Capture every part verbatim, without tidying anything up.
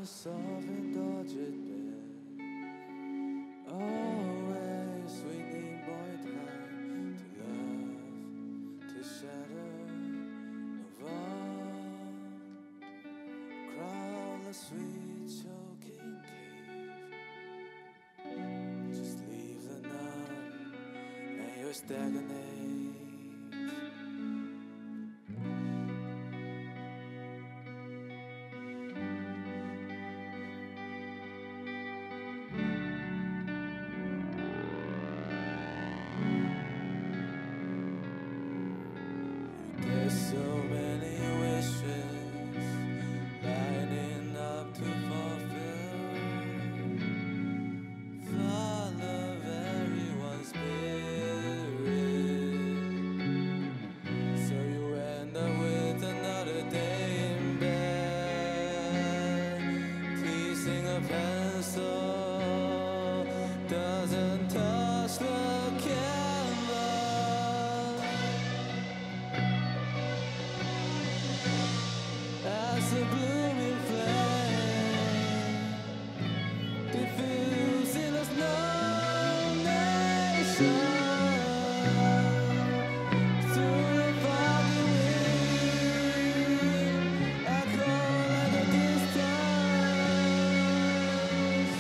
soft and tortured bed. Always we need more time to love, to shatter, move on. Crawl a sweet choking cave. Just leave the numb and you're stagnate. There's so many wishes lining up to fulfill. Follow everyone's spirit, so you end up with another day in bed. Teasing a pencil doesn't touch the canvas. As a blooming flame diffusing a snow nation through the foggy wind, echo like a distance.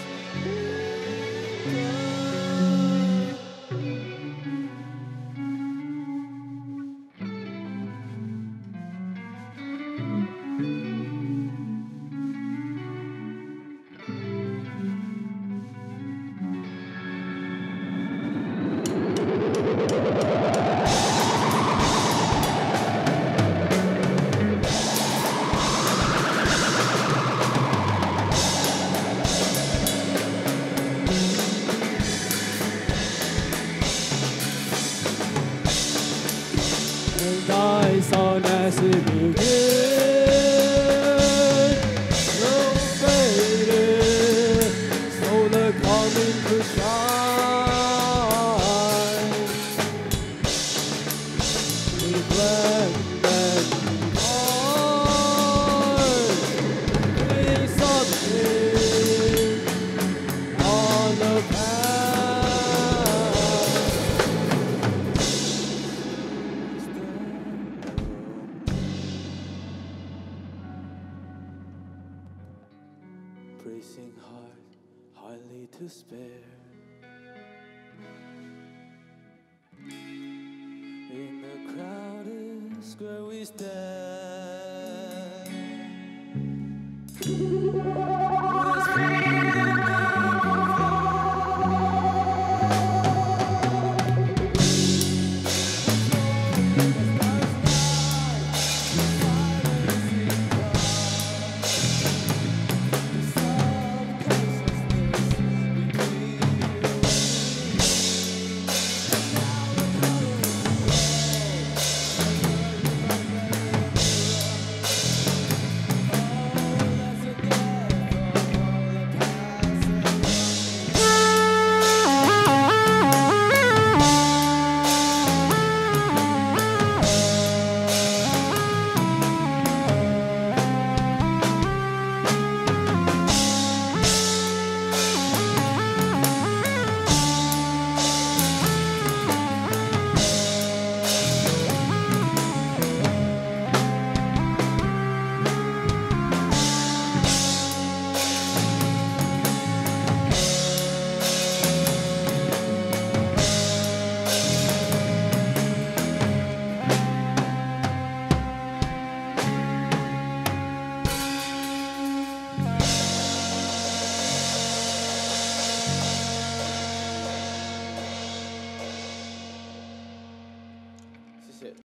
Thy son as it begins, no faded, so the coming to shine. Reflect that heart, bring something on the path. Bracing heart, hardly to spare. In the crowded square we stand.